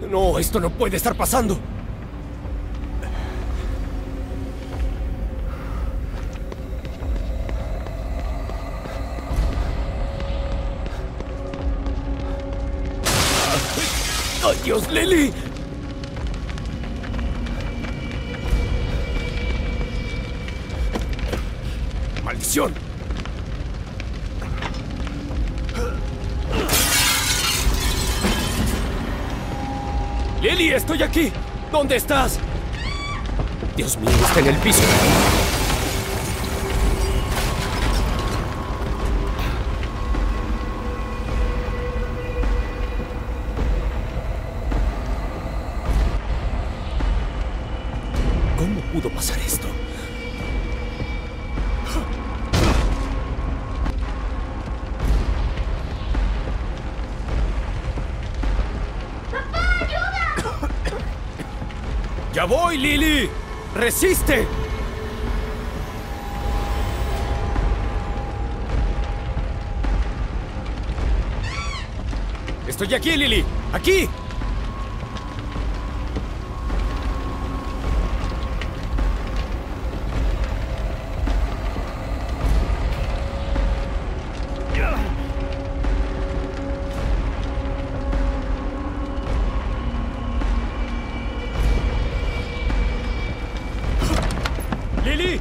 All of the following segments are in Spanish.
No, esto no puede estar pasando. ¡Ay, Dios, Lily! ¡Maldición! ¡Lily, estoy aquí! ¿Dónde estás? Dios mío, está en el piso. ¿Cómo pudo pasar esto? ¡Ya voy, Lily! ¡Resiste! ¡Estoy aquí, Lily! ¡Aquí! ¡Lily!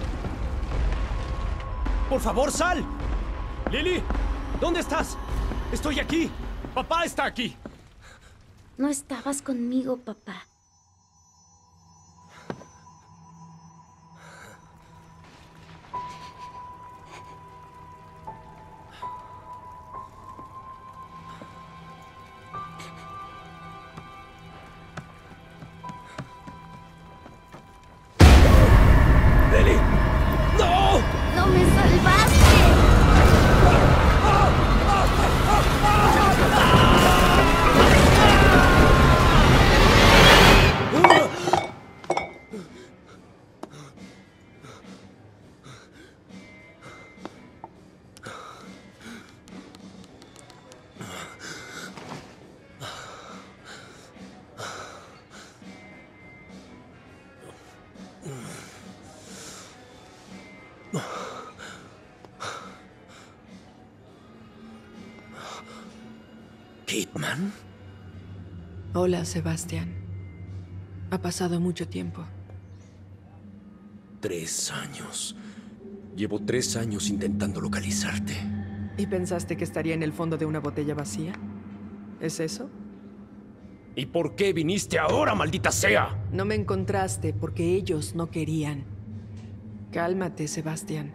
¡Por favor, sal! ¡Lily! ¿Dónde estás? Estoy aquí. Papá está aquí. No estabas conmigo, papá. ¡Lily! ¡No! ¡No me salvaste! ¿Kidman? Hola, Sebastián. Ha pasado mucho tiempo. 3 años. Llevo 3 años intentando localizarte. ¿Y pensaste que estaría en el fondo de una botella vacía? ¿Es eso? ¿Y por qué viniste ahora, maldita sea? No me encontraste porque ellos no querían. Cálmate, Sebastián.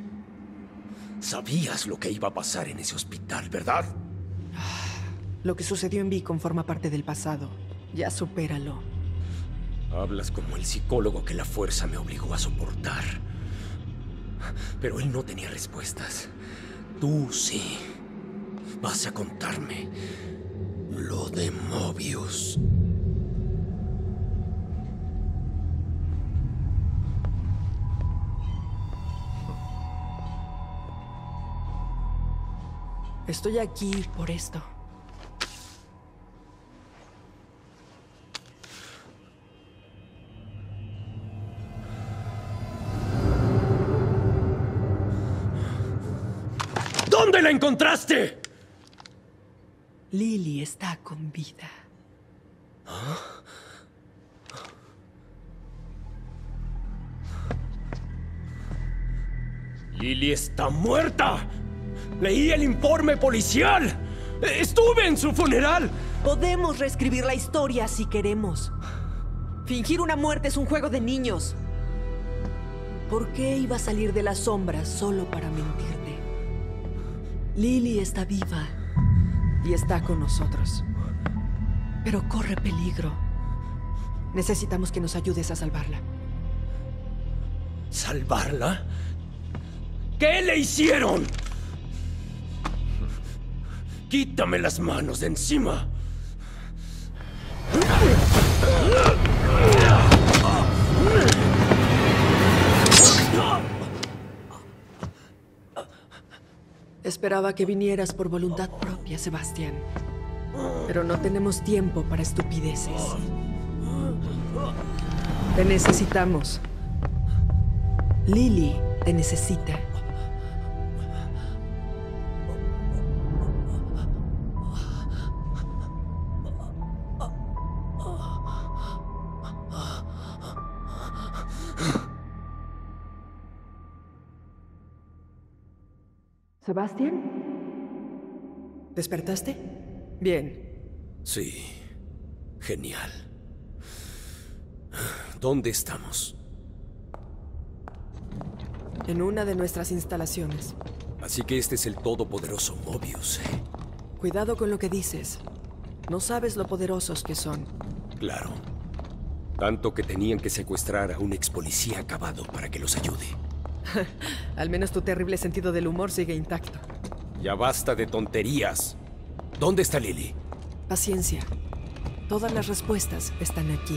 Sabías lo que iba a pasar en ese hospital, ¿verdad? Lo que sucedió en Beacon forma parte del pasado. Ya supéralo. Hablas como el psicólogo que la fuerza me obligó a soportar. Pero él no tenía respuestas. Tú sí. Vas a contarme lo de Mobius. Estoy aquí por esto. ¿Dónde la encontraste? Lily está con vida. Lily está muerta. Leí el informe policial. Estuve en su funeral. Podemos reescribir la historia si queremos. Fingir una muerte es un juego de niños. ¿Por qué iba a salir de las sombras solo para mentirte? Lily está viva y está con nosotros. Pero corre peligro. Necesitamos que nos ayudes a salvarla. ¿Salvarla? ¿Qué le hicieron? Quítame las manos de encima. Esperaba que vinieras por voluntad propia, Sebastián. Pero no tenemos tiempo para estupideces. Te necesitamos. Lily te necesita. ¿Sebastián? ¿Despertaste? Bien. Sí. Genial. ¿Dónde estamos? En una de nuestras instalaciones. Así que este es el todopoderoso Mobius, ¿eh? Cuidado con lo que dices. No sabes lo poderosos que son. Claro. Tanto que tenían que secuestrar a un ex policía acabado para que los ayude. Al menos tu terrible sentido del humor sigue intacto. Ya basta de tonterías. ¿Dónde está Lily? Paciencia. Todas las respuestas están aquí.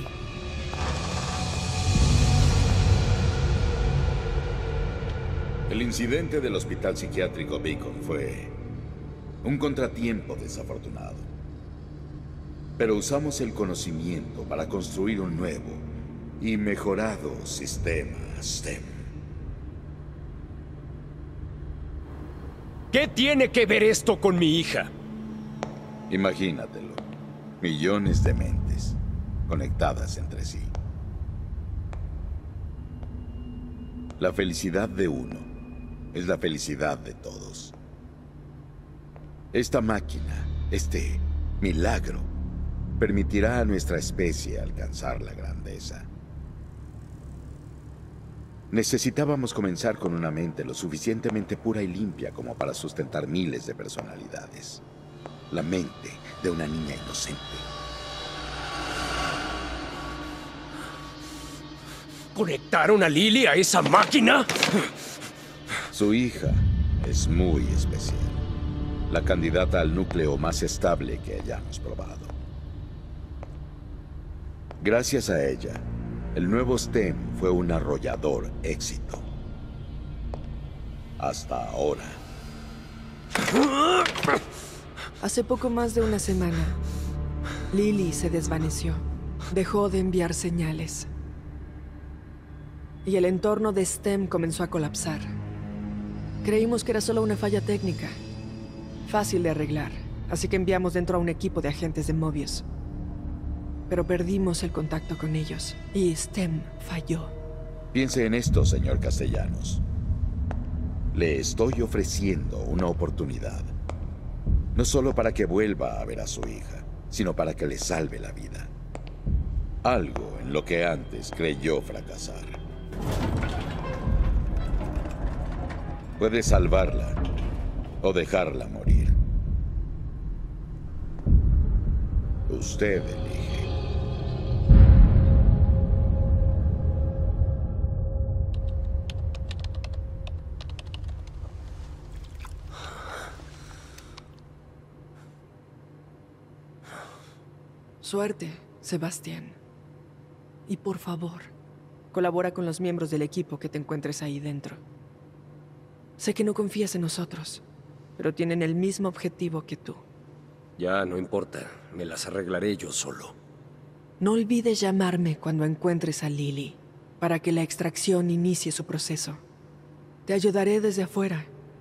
El incidente del hospital psiquiátrico Beacon fue un contratiempo desafortunado. Pero usamos el conocimiento para construir un nuevo y mejorado sistema STEM. ¿Qué tiene que ver esto con mi hija? Imagínatelo. Millones de mentes conectadas entre sí. La felicidad de uno es la felicidad de todos. Esta máquina, este milagro, permitirá a nuestra especie alcanzar la grandeza. Necesitábamos comenzar con una mente lo suficientemente pura y limpia como para sustentar miles de personalidades. La mente de una niña inocente. ¿Conectaron a Lily a esa máquina? Su hija es muy especial. La candidata al núcleo más estable que hayamos probado. Gracias a ella, el nuevo STEM fue un arrollador éxito. Hasta ahora. Hace poco más de una semana, Lily se desvaneció. Dejó de enviar señales. Y el entorno de STEM comenzó a colapsar. Creímos que era solo una falla técnica. Fácil de arreglar. Así que enviamos dentro a un equipo de agentes de Mobius. Pero perdimos el contacto con ellos. Y STEM falló. Piense en esto, señor Castellanos. Le estoy ofreciendo una oportunidad. No solo para que vuelva a ver a su hija, sino para que le salve la vida. Algo en lo que antes creyó fracasar. Puede salvarla o dejarla morir. Usted elige. Suerte, Sebastián. Y por favor, colabora con los miembros del equipo que te encuentres ahí dentro. Sé que no confías en nosotros, pero tienen el mismo objetivo que tú. Ya, no importa. Me las arreglaré yo solo. No olvides llamarme cuando encuentres a Lily, para que la extracción inicie su proceso. Te ayudaré desde afuera.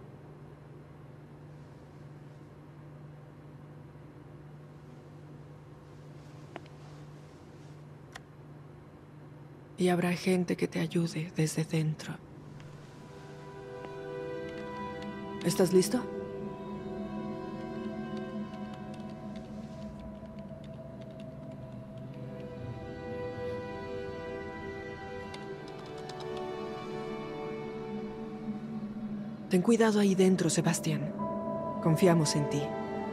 Y habrá gente que te ayude desde dentro. ¿Estás listo? Ten cuidado ahí dentro, Sebastián. Confiamos en ti.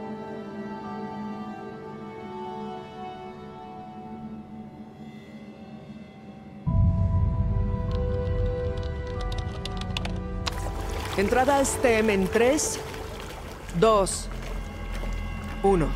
Entrada a STEM en 3, 2, 1.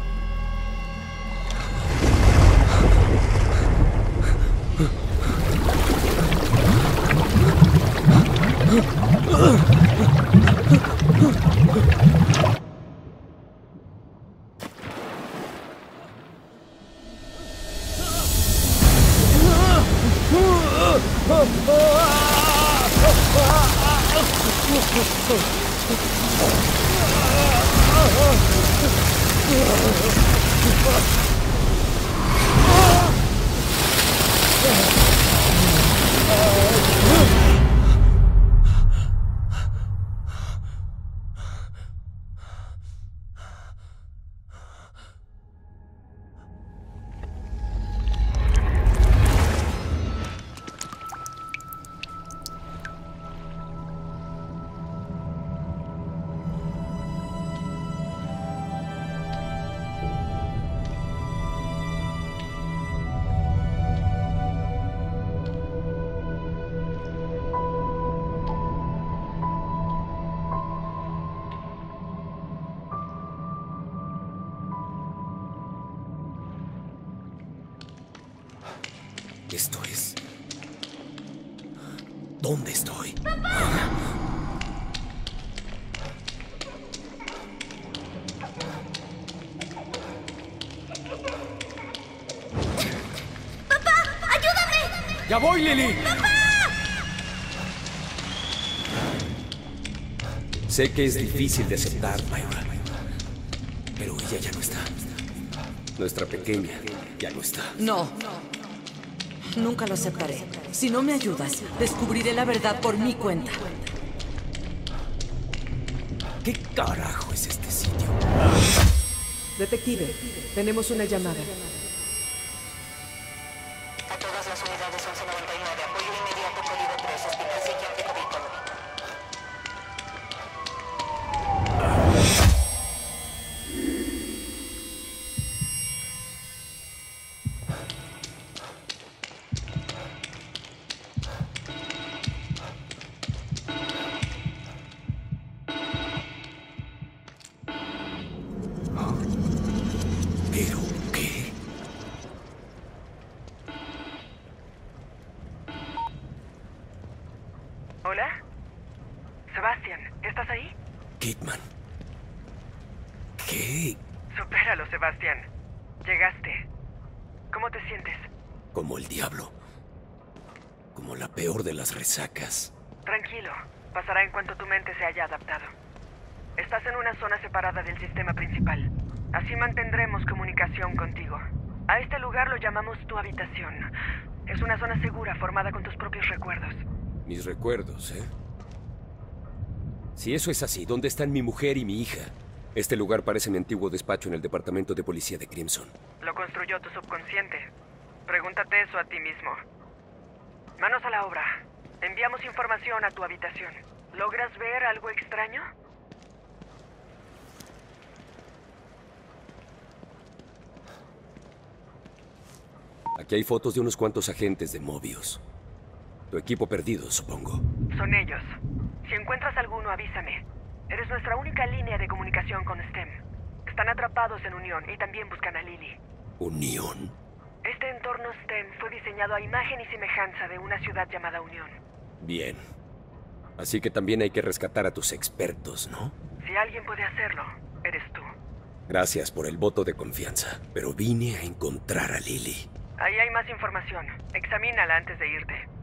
Esto es... ¿Dónde estoy? ¡Ya voy, Lily! ¡Papá! Sé que es difícil de aceptar, Myra. Pero ella ya no está. Nuestra pequeña ya no está. No. Nunca lo aceptaré. Si no me ayudas, descubriré la verdad por mi cuenta. ¿Qué carajo es este sitio? Detective, tenemos una llamada. A todas las unidades 1199, apoyo inmediato código 3, hospital psiquiátrico Beacon. ¿Pero qué? ¿Hola? Sebastián, ¿estás ahí? Kidman. ¿Qué? Supéralo, Sebastián. Llegaste. ¿Cómo te sientes? Como el diablo. Como la peor de las resacas. Tranquilo. Pasará en cuanto tu mente se haya adaptado. Estás en una zona separada del sistema principal. Así mantendremos comunicación contigo. A este lugar lo llamamos tu habitación. Es una zona segura formada con tus propios recuerdos. Mis recuerdos, ¿eh? Si eso es así, ¿dónde están mi mujer y mi hija? Este lugar parece mi antiguo despacho en el departamento de policía de Crimson. Lo construyó tu subconsciente. Pregúntate eso a ti mismo. Manos a la obra. Enviamos información a tu habitación. ¿Logras ver algo extraño? Aquí hay fotos de unos cuantos agentes de Mobius. Tu equipo perdido, supongo. Son ellos. Si encuentras alguno, avísame. Eres nuestra única línea de comunicación con STEM. Están atrapados en Unión y también buscan a Lily. ¿Unión? Este entorno STEM fue diseñado a imagen y semejanza de una ciudad llamada Unión. Bien. Así que también hay que rescatar a tus expertos, ¿no? Si alguien puede hacerlo, eres tú. Gracias por el voto de confianza, pero vine a encontrar a Lily. Ahí hay más información. Examínala antes de irte.